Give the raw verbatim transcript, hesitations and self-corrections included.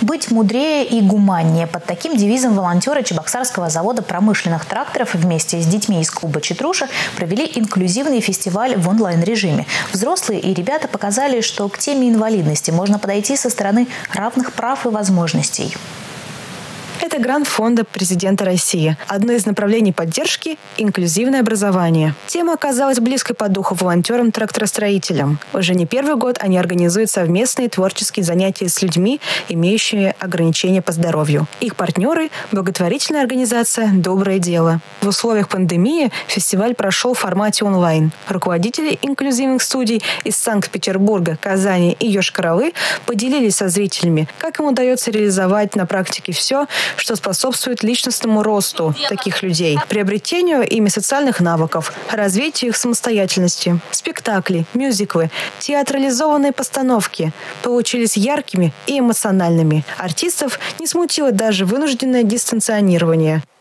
Быть мудрее и гуманнее. Под таким девизом волонтеры Чебоксарского завода промышленных тракторов вместе с детьми из клуба «Читруша» провели инклюзивный фестиваль в онлайн-режиме. Взрослые и ребята показали, что к теме инвалидности можно подойти со стороны равных прав и возможностей. Это грант Фонда президента России. Одно из направлений поддержки – инклюзивное образование. Тема оказалась близкой по духу волонтерам-тракторостроителям. Уже не первый год они организуют совместные творческие занятия с людьми, имеющими ограничения по здоровью. Их партнеры – благотворительная организация «Доброе дело». В условиях пандемии фестиваль прошел в формате онлайн. Руководители инклюзивных студий из Санкт-Петербурга, Казани и Йошкар-Олы поделились со зрителями, как им удается реализовать на практике все, что способствует личностному росту таких людей, приобретению ими социальных навыков, развитию их самостоятельности. Спектакли, мюзиклы, театрализованные постановки получились яркими и эмоциональными. Артистов не смутило даже вынужденное дистанционирование.